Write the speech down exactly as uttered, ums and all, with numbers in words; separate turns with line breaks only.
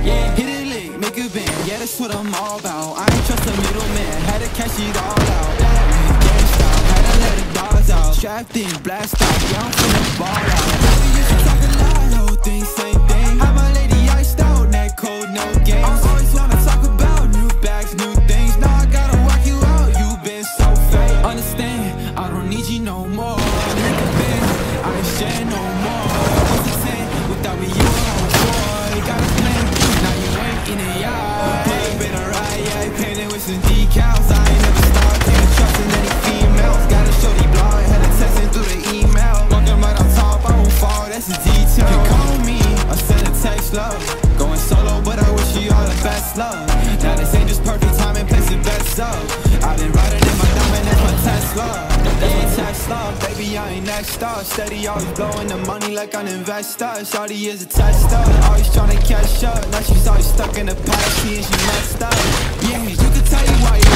Yeah, hit it lick, make it bend. Yeah, that's what I'm all about. I ain't trust a middleman, had to cash it all out. Gang style, had to let the dogs out. Strapped in, blast off, yeah, I'm finna ball out. We used to talk a lot, whole thing, same thing. Had my lady iced out, neck cold, no games. I always wanna talk about new bags, new things. Now I gotta work you out, you been so fake. Understand, I don't need you no more. Nigga been, I ain't share no more. What's the ten? Without me, you a whole boy. Got a plan, now you ain't in the yard. Hey, been a ride, yeah, painted with some decals. I ain't never started taking trust in any females. Got a shorty blonde, had her texting through the email. Walking right on top, I won't fall, that's a detail. You call me, I send a text, love. Going solo, but I wish you all the best, love. Now this ain't just perfect time and place it best up. I've been riding in my diamond, that's my Tesla. That's my Tesla, baby, I ain't next up. Steady, always blowing the money like an investor. Shawty is a tester, always trying to catch up. Now she's always stuck in the past, she and she messed up. Yeah, you can tell you why you